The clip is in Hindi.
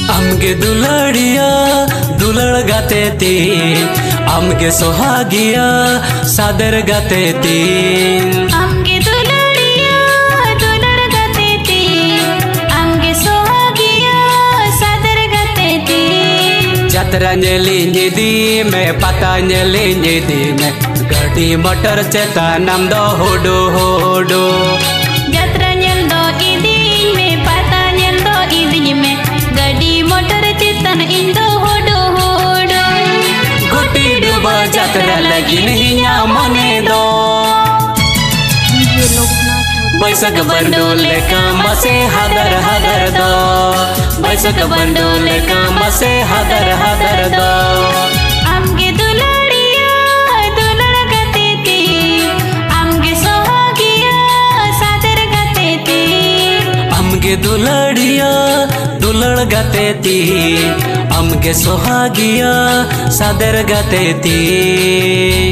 आमगे दुलड़िया दुलड़ गाते ती आमगे सोहागिया सादर गाते ती आमगे दुलड़िया दुलड़ गाते ती आमगे सोहागिया सादर गाते ती जात्रा नेली निदी में पता नेली निदी में गाड़ी मोटर चेता नाम दो होडो होडो जात्रा नेल दो इदी में पता नेल दो इदी में गाड़ी मोटर चेतन इंदो होडो होडो गोटी डुबा जात्रा लगी नहीं मने दो बैसक बंडोले का मसे हदर हदर दो बैसक बंडोले का मसे हदर हदर दो आमगे दुलड़िया दुलड़ गाते ती आमगे सोहागिया सादर गाते ती आमगे दुलड़िया दुलड़ गाते ती आमगे सोहागिया सादर गाते ती।